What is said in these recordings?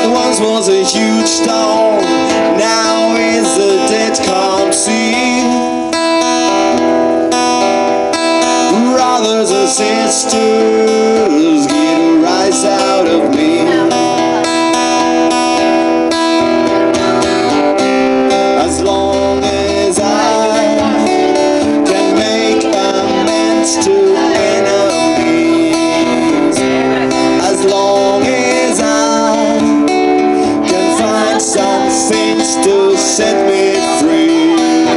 Once was a huge town, now is a dead calm sea. Brothers and sisters, get a rise out of me. As long as I can make amends to enemies, as long as I can find some things to set me free,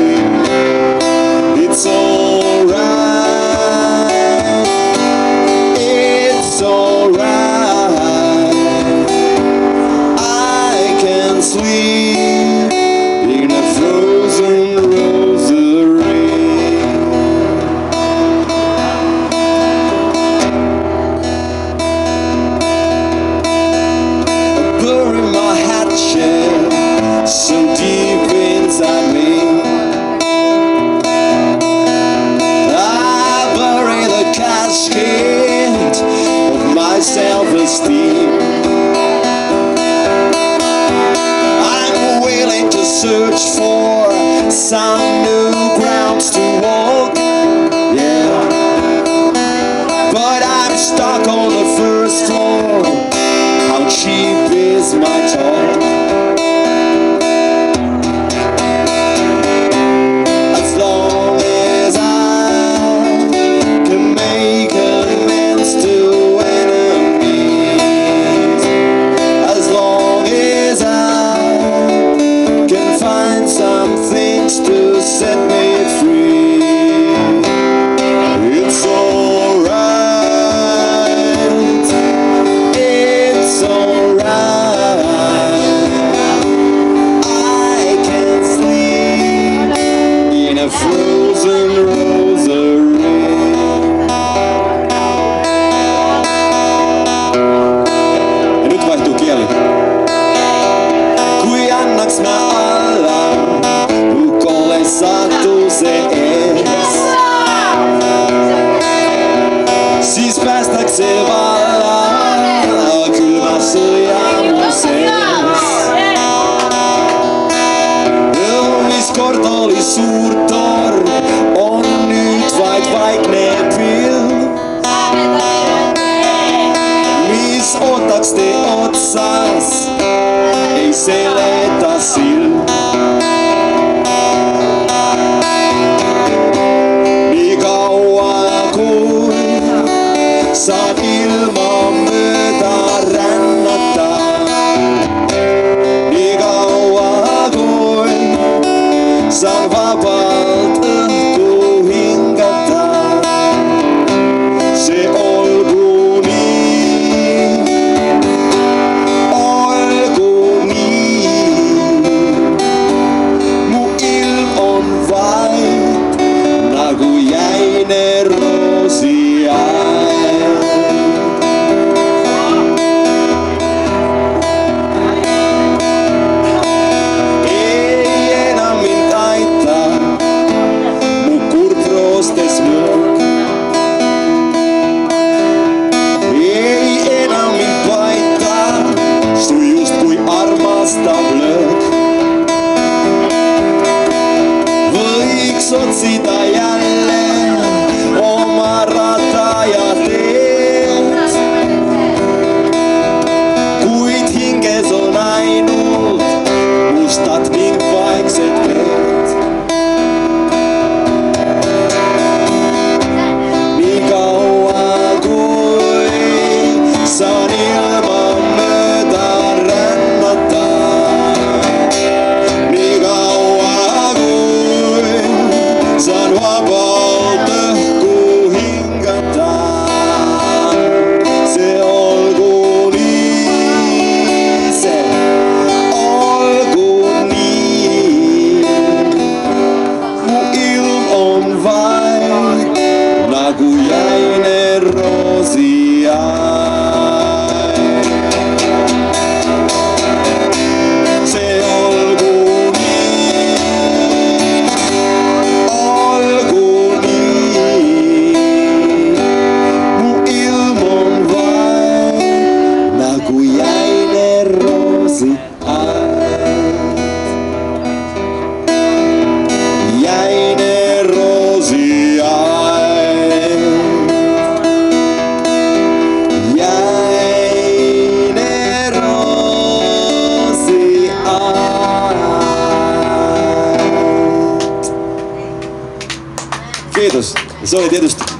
it's alright, it's alright. I can sleep in a frozen rosary. Bury my hatchet so deep inside me. I bury the casket of my self-esteem. I'm willing to search for some new grounds to walk, yeah, but I'm stuck on the first floor. How cheap is my talk? As long as I can make amends to enemies, as long as I can find some things to set me free, it's alright, it's alright. I can sleep in a frozen rosary. Ja nyt vaihtuu kieli. Kui annaks mä alla, ukolle sattuu se ees. Siis päästäkseen vallaan, kyllä mä sujan mun sees. Mis kord oli suur torm, on nüüd vaid vaikne pilv, mis ootaks te otsas, ei seleta silm. Nii kaua kui saan ilma mööda rännata, nii kaua kui saan vabalt õhku hingata, see olgu nii, olgu nii. see oli Teedust.